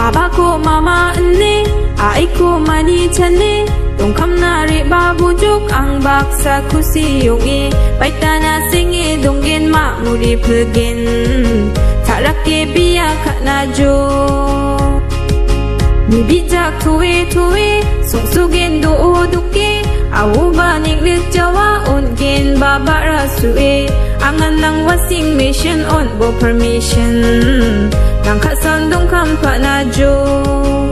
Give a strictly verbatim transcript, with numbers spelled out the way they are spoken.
Baba ko mama ane, ai ko mani chane. Tongkam nari babu juk ang baksa kusiyongi. Baitana singi donggen ma muri pelgen. Tarake biya kana jo. Ni bijak tuwe tuwe, songsugen do duke. Awu banik lit jawa on gen baba rasue. Angan lang wasing mission on bo permission. Nang kasan dongkam pa na jo.